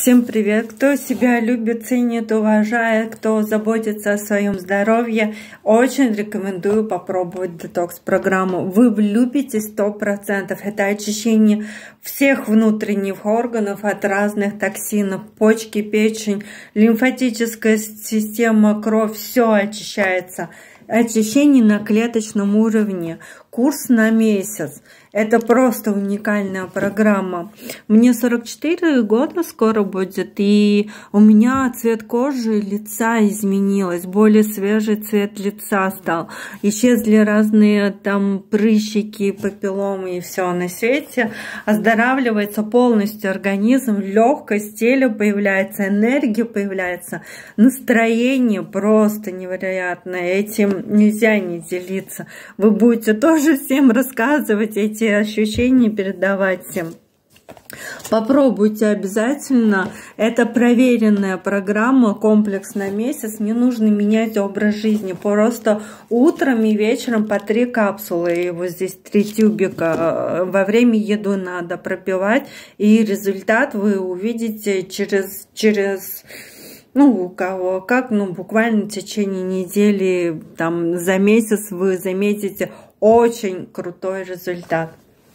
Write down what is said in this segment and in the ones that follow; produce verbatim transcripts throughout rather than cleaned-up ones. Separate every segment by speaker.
Speaker 1: Всем привет! Кто себя любит, ценит, уважает, кто заботится о своем здоровье, очень рекомендую попробовать детокс-программу. Вы влюбитесь сто процентов. Это очищение всех внутренних органов от разных токсинов. Почки, печень, лимфатическая система, кровь, все очищается. Очищение на клеточном уровне. Курс на месяц. Это просто уникальная программа. Мне сорок четыре года скоро будет, и у меня цвет кожи, лица изменилось, более свежий цвет лица стал. Исчезли разные там прыщики, папилломы и все на свете. Оздоравливается полностью организм, легкость тела появляется, энергия появляется, настроение просто невероятное. Этим нельзя не делиться. Вы будете тоже всем рассказывать эти ощущения, передавать всем. Попробуйте обязательно. Это проверенная программа, комплекс на месяц. Не нужно менять образ жизни. Просто утром и вечером по три капсулы. И вот здесь три тюбика. Во время еды надо пропивать. И результат вы увидите через... через ну, у кого как, ну, буквально в течение недели, там, за месяц вы заметите очень крутой результат.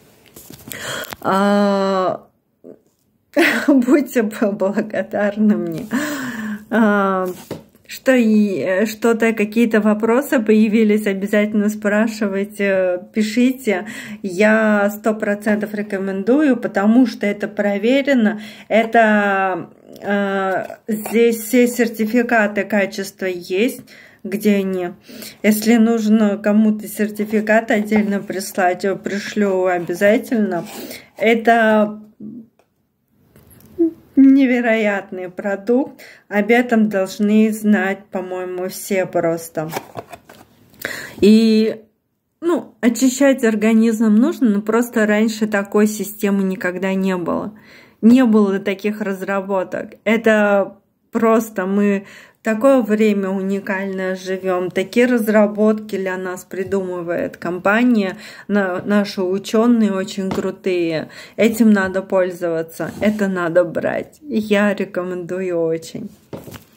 Speaker 1: А, будьте благодарны мне. А, что и что-то, какие-то вопросы появились, обязательно спрашивайте, пишите. Я сто процентов рекомендую, потому что это проверено. Это э, здесь все сертификаты качества есть. Где они. Если нужно кому-то сертификат отдельно прислать, я пришлю обязательно. Это невероятный продукт. Об этом должны знать, по-моему, все просто. И, ну, очищать организм нужно, но просто раньше такой системы никогда не было. Не было таких разработок. Это просто мы в такое время уникальное живем. Такие разработки для нас придумывает компания. Наши ученые очень крутые. Этим надо пользоваться. Это надо брать. Я рекомендую очень.